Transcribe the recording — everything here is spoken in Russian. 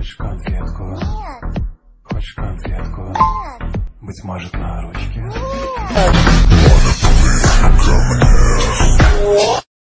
Хочешь конфетку? Нет, Хочешь конфетку? нет, Быть может на ручке? нет.